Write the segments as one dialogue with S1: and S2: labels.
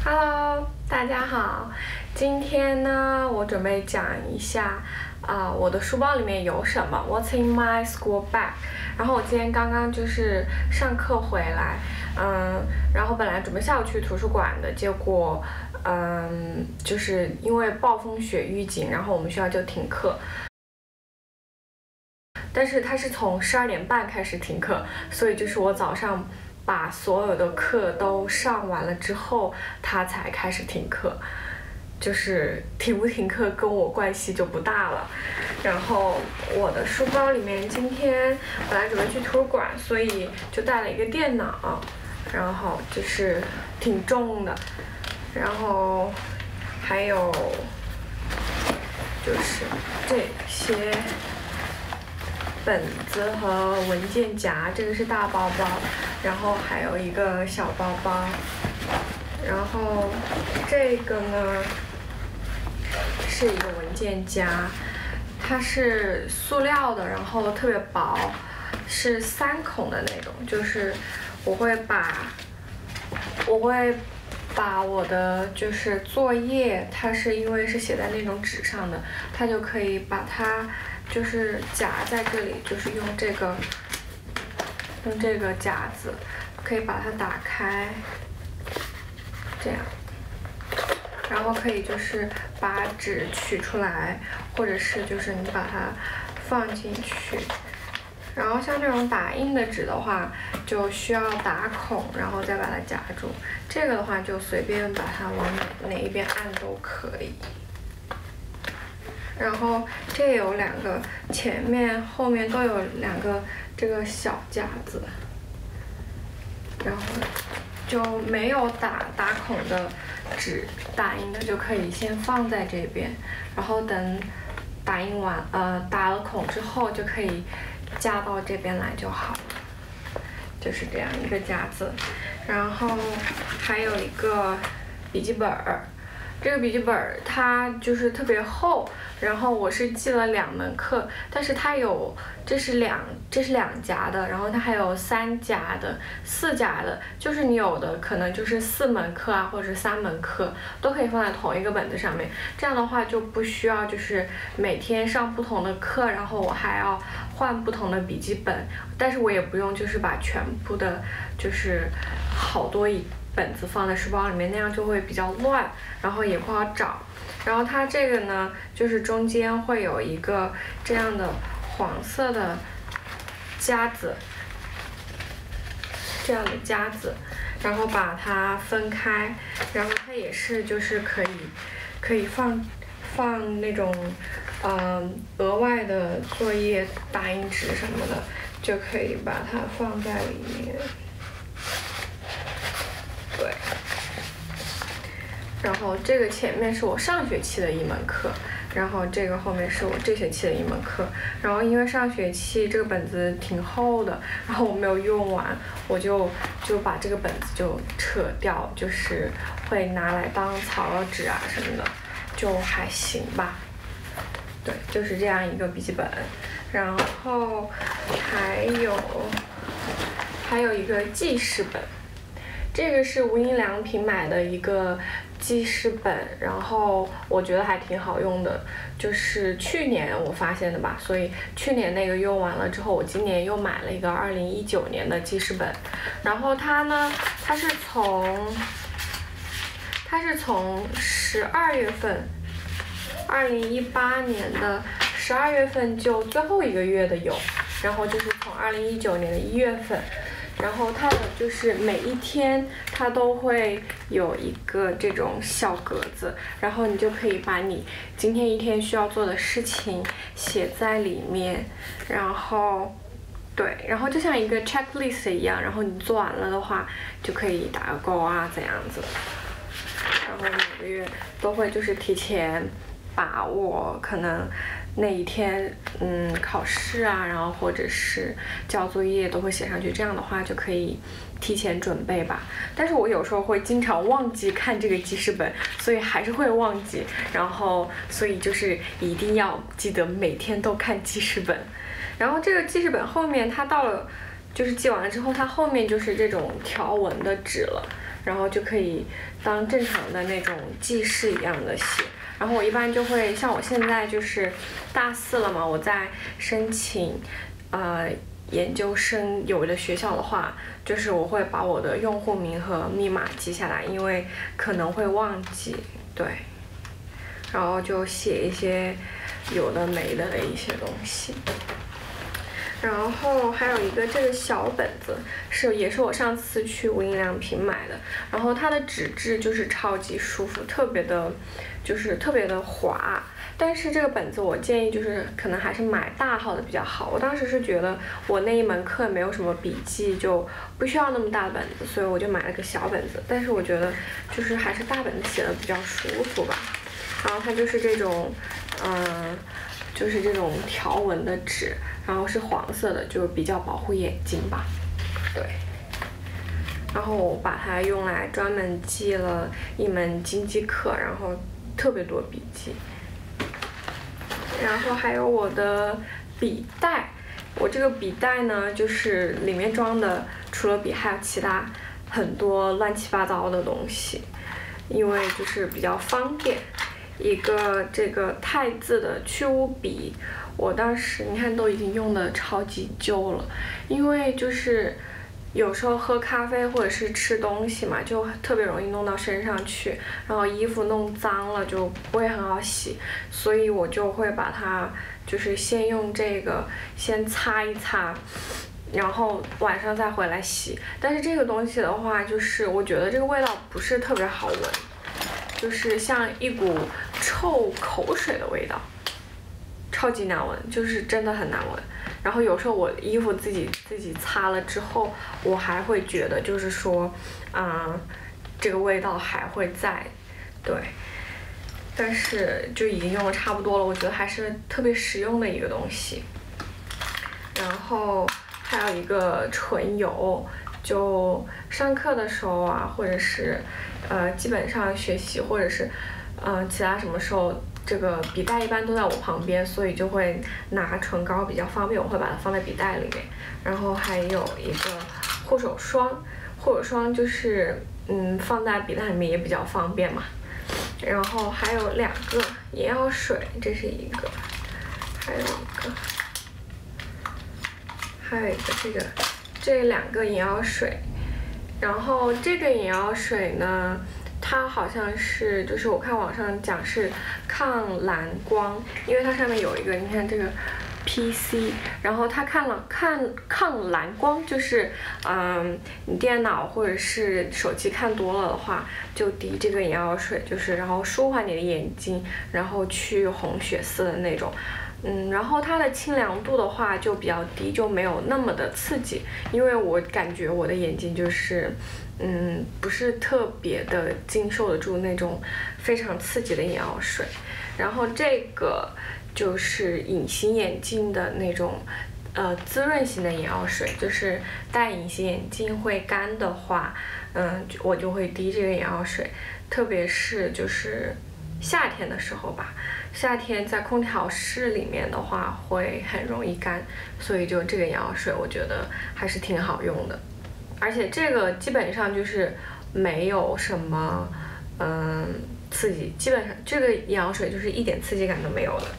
S1: Hello，大家好。今天呢，我准备讲一下我的书包里面有什么。What's in my school bag？ 然后我今天刚刚就是上课回来，然后本来准备下午去图书馆的，结果就是因为暴风雪预警，然后我们学校就停课。但是它是从12点半开始停课，所以就是我早上把所有的课都上完了之后，它才开始停课。就是停不停课跟我关系就不大了。然后我的书包里面今天本来准备去图书馆，所以就带了一个电脑，然后就是挺重的，然后还有就是这些本子和文件夹，这个是大包包，然后还有一个小包包，然后这个呢是一个文件夹，它是塑料的，然后特别薄，是3孔的那种，就是我会把我的就是作业，它是因为是写在那种纸上的，它就可以把它就是夹在这里，就是用这个夹子可以把它打开，这样，然后可以就是把纸取出来，或者是就是你把它放进去。然后像这种打印的纸的话，就需要打孔，然后再把它夹住。这个的话就随便把它往哪一边按都可以。然后这有2个，前面后面都有2个这个小夹子，然后就没有打孔的纸，打印的就可以先放在这边，然后等打印完打了孔之后就可以夹到这边来就好了，就是这样一个夹子。然后还有一个笔记本儿，这个笔记本儿它就是特别厚，然后我是记了2门课，但是它有这是2夹的，然后它还有3夹的、4夹的，就是你有的可能就是4门课啊，或者3门课都可以放在同一个本子上面，这样的话就不需要就是每天上不同的课，然后我还要换不同的笔记本，但是我也不用就是把全部的就是好多本子放在书包里面，那样就会比较乱，然后也不好找。然后它这个呢，就是中间会有一个这样的黄色的夹子，然后把它分开，然后它也是就是可以放那种额外的作业打印纸什么的，就可以把它放在里面。对，然后这个前面是我上学期的1门课，然后这个后面是我这学期的1门课。然后因为上学期这个本子挺厚的，然后我没有用完，我就把这个本子就撤掉，就是会拿来当草稿纸啊什么的，就还行吧。对，就是这样一个笔记本。然后还有一个记事本，这个是无印良品买的一个记事本，然后我觉得还挺好用的，就是去年我发现的吧，所以去年那个用完了之后，我今年又买了一个2019年的记事本。然后它呢，它是从12月份，2018年的12月份就最后1个月的有，然后就是从2019年的1月份。然后它的就是每一天它都会有一个这种小格子，然后你就可以把你今天一天需要做的事情写在里面，然后就像一个 checklist 一样，然后你做完了的话就可以打个勾啊这样子。然后每个月都会就是提前把我可能那一天考试啊，然后或者是交作业都会写上去，这样的话就可以提前准备吧。但是我有时候会经常忘记看这个记事本，所以还是会忘记，然后所以就是一定要记得每天都看记事本。然后这个记事本后面它到了就是记完了之后，它后面就是这种条纹的纸了，然后就可以当正常的那种记事一样的写。然后我一般就会像我现在就是大4了嘛，我在申请研究生有的学校的话，就是我会把我的用户名和密码记下来，因为可能会忘记，对。然后就写一些有的没的一些东西。然后还有一个这个小本子也是我上次去无印良品买的，然后它的纸质就是超级舒服，特别的滑。但是这个本子我建议就是可能还是买大号的比较好。我当时是觉得我那一门课没有什么笔记，就不需要那么大的本子，所以我就买了个小本子。但是我觉得就是还是大本子写的比较舒服吧。然后它就是这种就是这种条纹的纸，然后是黄色的，就比较保护眼睛吧。对。然后我把它用来专门记了一门经济课，然后特别多笔记。然后还有我的笔袋，我这个笔袋呢，就是里面装的除了笔还有其他很多乱七八糟的东西，因为就是比较方便。一个这个汰字的去污笔，我当时你看都已经用的超级旧了，因为就是有时候喝咖啡或者是吃东西嘛，就特别容易弄到身上去，然后衣服弄脏了就不会很好洗，所以我就会把它就是先用这个先擦一擦，然后晚上再回来洗。但是这个东西的话，就是我觉得这个味道不是特别好闻，就是像一股臭口水的味道，超级难闻，就是真的很难闻。然后有时候我衣服自己擦了之后，我还会觉得就是说，这个味道还会在，对。但是就已经用的差不多了，我觉得还是特别实用的一个东西。然后还有一个唇油，就上课的时候啊，或者是基本上学习或者是其他什么时候。这个笔袋一般都在我旁边，所以就会拿唇膏比较方便，我会把它放在笔袋里面。然后还有一个护手霜，护手霜就是放在笔袋里面也比较方便嘛。然后还有2个眼药水，这是一个，还有一个这2个眼药水。然后这个眼药水呢，它好像是就是我看网上讲是抗蓝光，因为它上面有一个你看这个 PC， 然后它抗蓝光就是你电脑或者是手机看多了的话，就滴这个眼药水，就是然后舒缓你的眼睛，然后去红血丝的那种。然后它的清凉度的话就比较低，就没有那么的刺激，因为我感觉我的眼睛就是不是特别的经受得住那种非常刺激的眼药水。然后这个就是隐形眼镜的那种滋润型的眼药水，就是戴隐形眼镜会干的话，我就会滴这个眼药水，特别是就是夏天的时候吧，夏天在空调室里面的话会很容易干，所以就这个眼药水我觉得还是挺好用的。而且这个基本上就是没有什么刺激，基本上这个眼药水就是一点刺激感都没有的。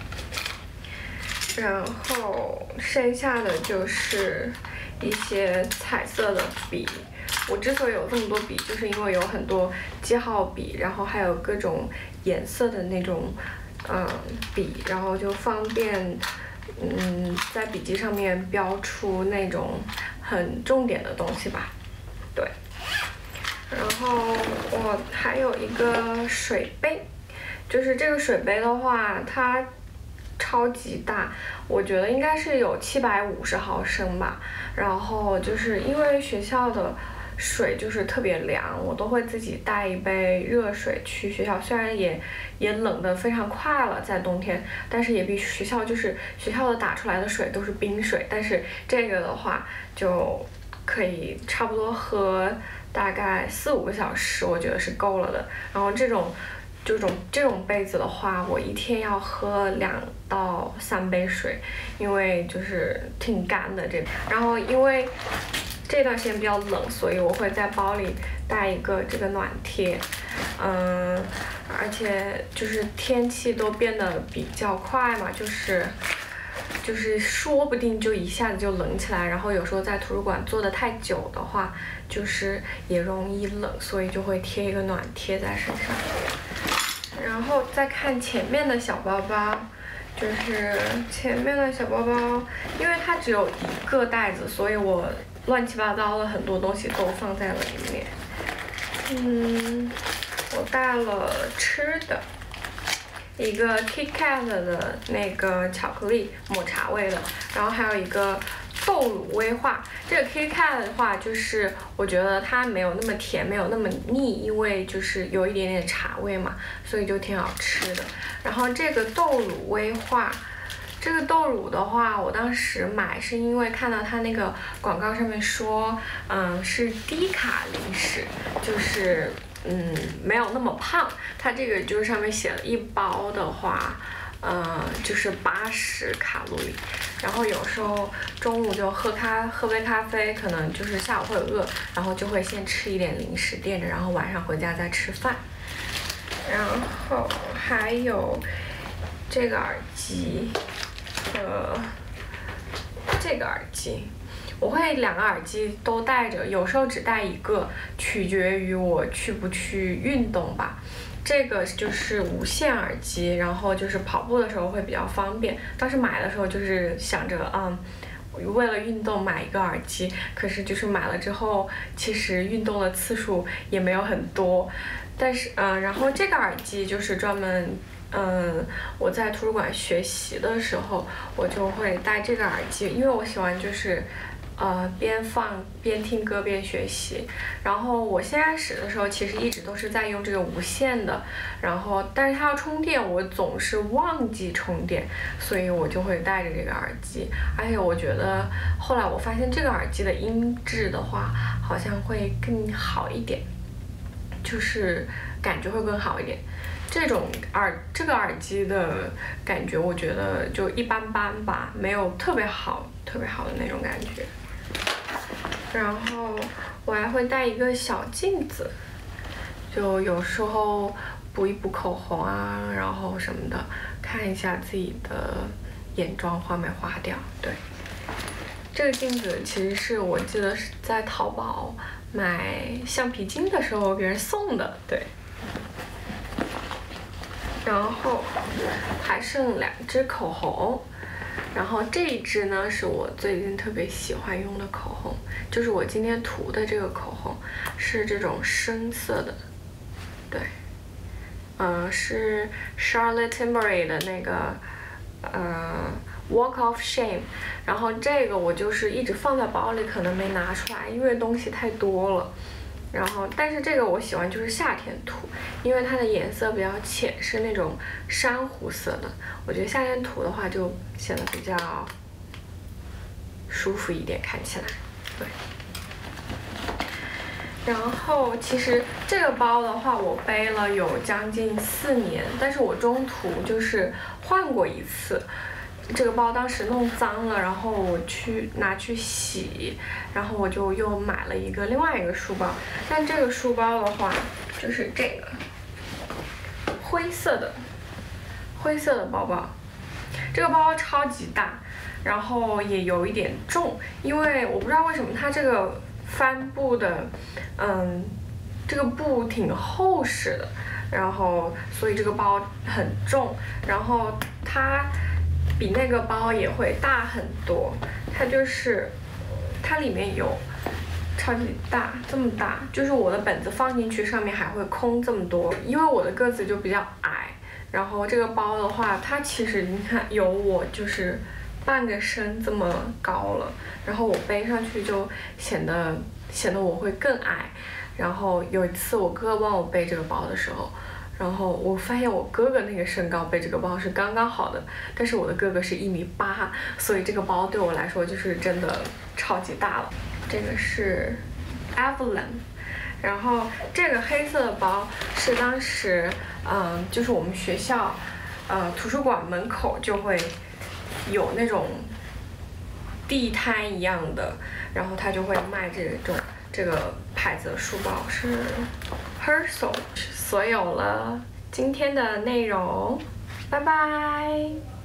S1: 然后剩下的就是一些彩色的笔，我之所以有这么多笔，就是因为有很多记号笔，然后还有各种颜色的那种笔，然后就方便在笔记上面标出那种很重点的东西吧。对，然后我还有一个水杯，就是这个水杯的话它超级大，我觉得应该是有750毫升吧。然后就是因为学校的水就是特别凉，我都会自己带一杯热水去学校，虽然也冷得非常快了，在冬天，但是也比学校的打出来的水都是冰水，但是这个的话就可以差不多喝大概4-5个小时，我觉得是够了的。然后这种这种杯子的话，我一天要喝2到3杯水，因为就是挺干的这边。然后因为这段时间比较冷，所以我会在包里带一个这个暖贴，而且就是天气都变得比较快嘛，就是说不定就一下子就冷起来，然后有时候在图书馆坐得太久的话，就是也容易冷，所以就会贴一个暖贴在身上。然后再看前面的小包包，就是前面的小包包，因为它只有一个袋子，所以我乱七八糟的很多东西都放在了里面。我带了吃的。一个 KitKat 的那个巧克力抹茶味的，然后还有一个豆乳威化。这个 KitKat 的话，就是我觉得它没有那么甜，没有那么腻，因为就是有一点点茶味嘛，所以就挺好吃的。然后这个豆乳威化，这个豆乳的话，我当时买是因为看到它那个广告上面说，是低卡零食，就是没有那么胖。它这个就是上面写了一包的话，就是80卡路里。然后有时候中午就喝杯咖啡，可能就是下午会饿，然后就会先吃一点零食垫着，然后晚上回家再吃饭。然后还有这个耳机和这个耳机。我会2个耳机都带着，有时候只带一个，取决于我去不去运动吧。这个就是无线耳机，然后就是跑步的时候会比较方便。当时买的时候就是想着，为了运动买一个耳机，可是就是买了之后，其实运动的次数也没有很多。但是，然后这个耳机就是专门。我在图书馆学习的时候，我就会戴这个耳机，因为我喜欢就是边听歌边学习。然后我先开始的时候其实一直都是在用这个无线的，然后但是它要充电，我总是忘记充电，所以我就会带着这个耳机。而且我觉得后来我发现这个耳机的音质的话好像会更好一点，就是感觉会更好一点。这个耳机的感觉，我觉得就一般般吧，没有特别好的那种感觉。然后我还会带一个小镜子，就有时候补一补口红啊，然后什么的，看一下自己的眼妆花没花掉。对，这个镜子其实是我记得是在淘宝买橡皮筋的时候别人送的，对。然后还剩2支口红，然后这一支呢是我最近特别喜欢用的口红，就是我今天涂的这个口红是这种深色的，对，是 Charlotte Tilbury 的那个Walk of Shame， 然后这个我就是一直放在包里，可能没拿出来，因为东西太多了。然后，但是这个我喜欢就是夏天涂，因为它的颜色比较浅，是那种珊瑚色的。我觉得夏天涂的话就显得比较舒服一点，看起来。对。然后其实这个包的话，我背了有将近4年，但是我中途就是换过一次。这个包当时弄脏了，然后我拿去洗，然后我就又买了另外一个书包。但这个书包的话，就是这个灰色的包包。这个包包超级大，然后也有一点重，因为我不知道为什么它这个帆布的，这个布挺厚实的，然后所以这个包很重，然后它比那个包也会大很多，它里面有超级大，这么大，就是我的本子放进去上面还会空这么多，因为我的个子就比较矮，然后这个包的话，它其实你看有我就是半个身这么高了，然后我背上去就显得我会更矮。然后有一次我哥帮我背这个包的时候，然后我发现我哥哥那个身高背这个包是刚刚好的，但是我的哥哥是1.8米，所以这个包对我来说就是真的超级大了。这个是 Evelyn， 然后这个黑色的包是当时，就是我们学校，图书馆门口就会有那种地摊一样的，然后他就会卖这个牌子的书包，是 Herschel。所有了今天的内容，拜拜。